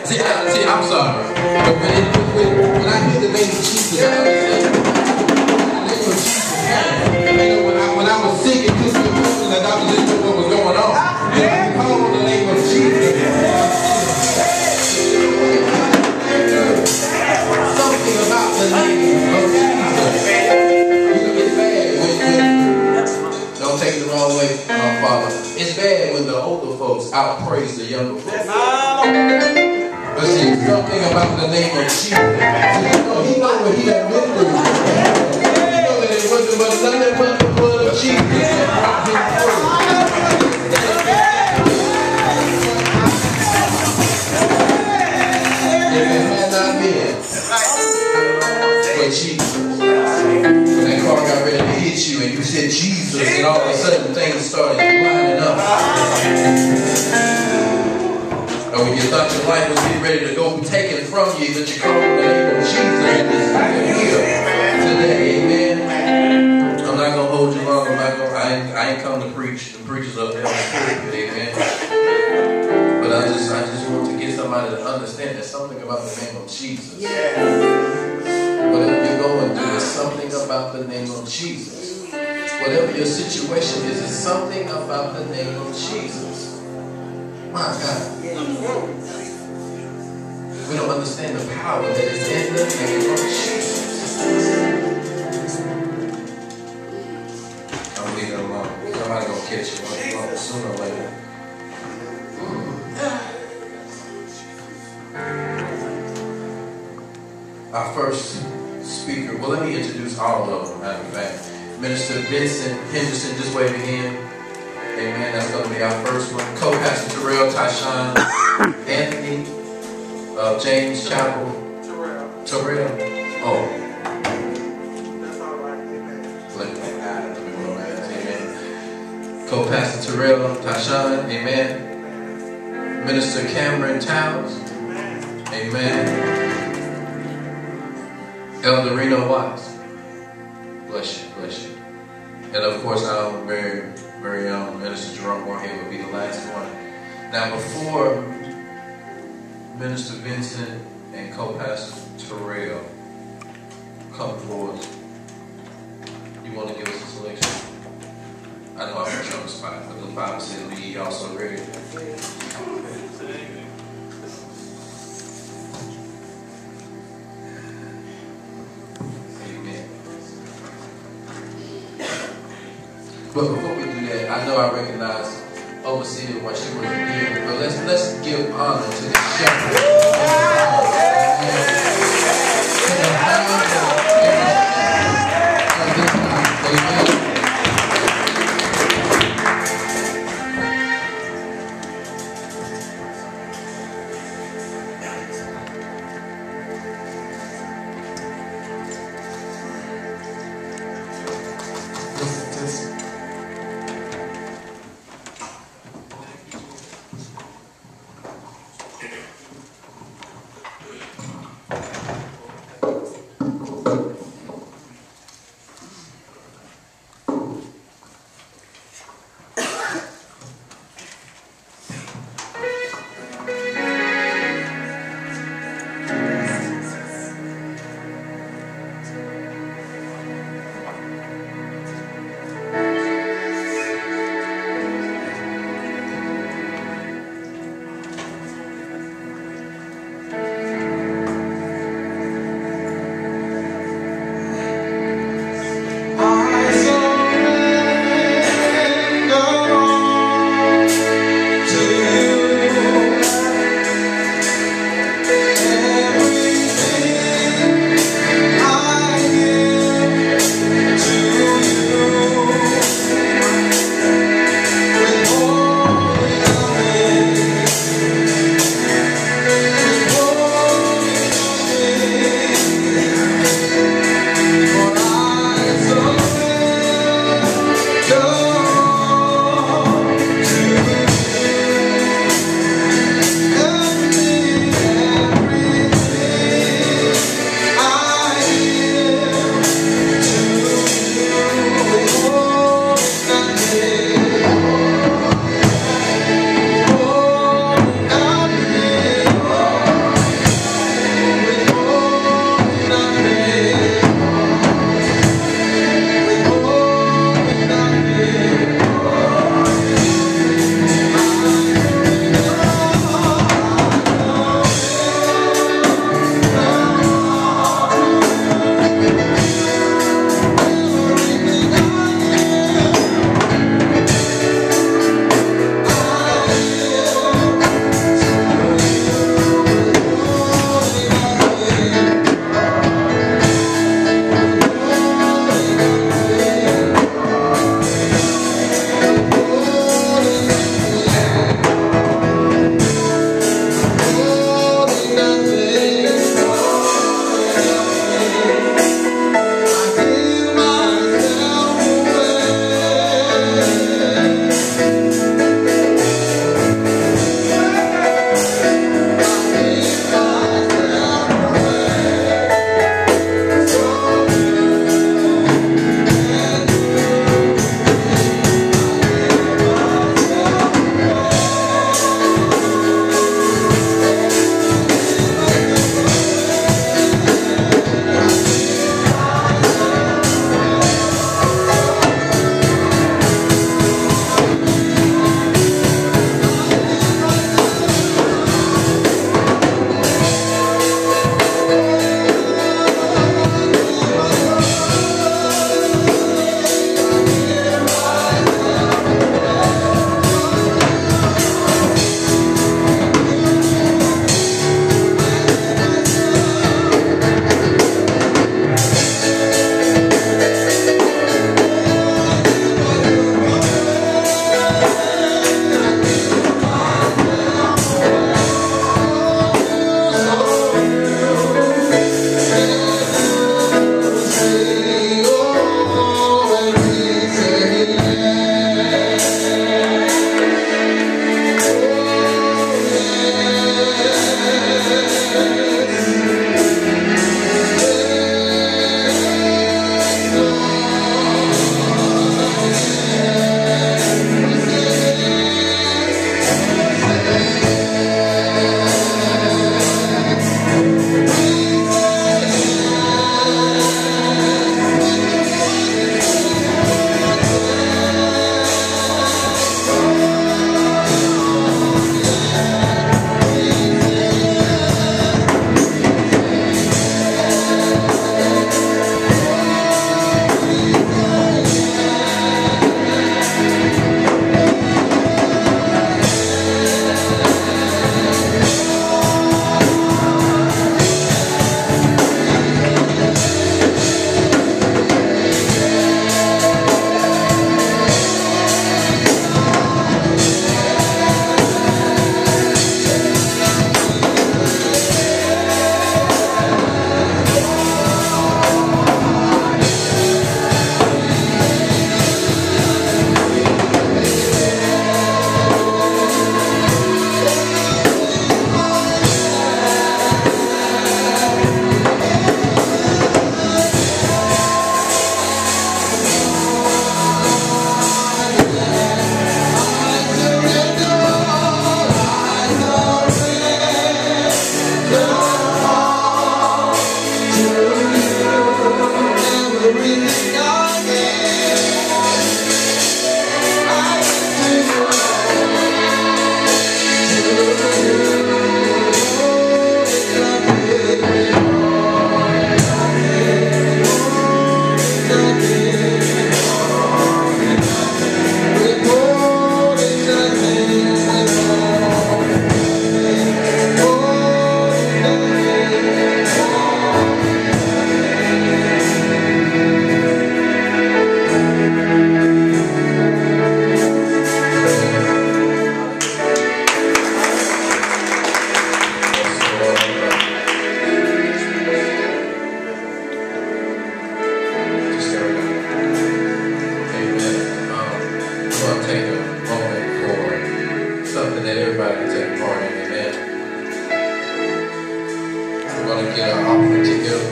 See, I'm sorry. But when I hear the name of Jesus, I understand the name of Jesus. When I was sick and couldn't get well, and the doctor didn't know what was going on, and I called on the name of Jesus. Something about the name of Jesus. It's bad when don't take it the wrong way, Father. It's bad when the older folks outpraise the younger folks. But see, something about the name of Jesus. He knows what he has been through. He knows that it wasn't but nothing but the blood of Jesus that brought him through. If it had not been for Jesus, when that car got ready to hit you and you said Jesus, and all of a sudden things started lining up. Or when you thought your life was getting ready to go taken from you, but you called on the name of Jesus and it's here today, amen. I'm not gonna hold you long. I ain't come to preach. The preachers up there on the pulpit, amen. But I just want to get somebody to understand there's something about the name of Jesus. Whatever you're going through, there's something about the name of Jesus. Whatever your situation is, there's something about the name of Jesus. My God. We don't understand the power that is in the name of Jesus. I'm leaving it alone. Somebody gonna catch you sooner or later. Our first speaker, well, let me introduce all of them, matter of fact. Minister Vincent Henderson, just wave your hand. Amen. That's going to be our first one. Co-pastor Terrell, Tyshawn, Anthony, James Chapel. Terrell. Oh. That's all right. Amen. Co-pastor Terrell, Tyshawn. Amen. Minister Cameron Towns. Amen. Elder Reno Watts. Bless you, bless you. And of course, our very Minister Jerome Moorehead will be the last one. Now, before Minister Vincent and co-pastor Terrell come forward, you want to give us a selection? I know I put you on the spot, but the Bible says we also ready. But before we do that, I know I recognize Overseer while she wasn't here, but let's give honor to the shepherd. want to get an offering together.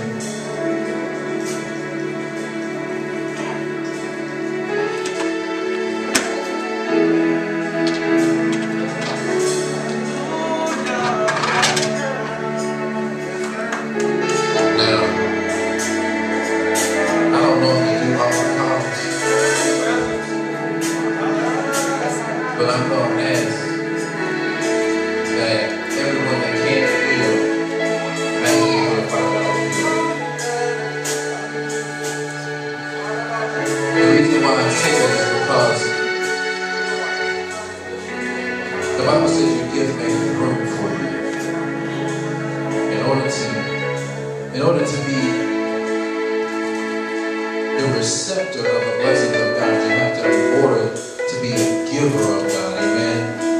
Now, I don't know if they do altar calls, but I'm going to ask that everyone that can will match me with $5 bill. The reason why I say that is because the Bible says you give make room for you. In order to be the receptor of the blessing of God, you have to, in order to be a giver of God. Amen.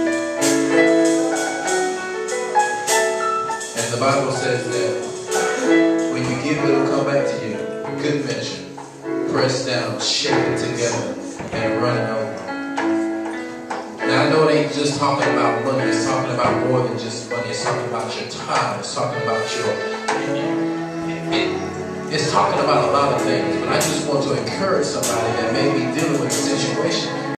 And the Bible says that when you give, it will come back to you. Good measure, pressed down, shaken together, and running over. Now I know it ain't just talking about money. It's talking about more than just money. It's talking about your time. It's talking about it's talking about a lot of things. But I just want to encourage somebody that may be dealing with a situation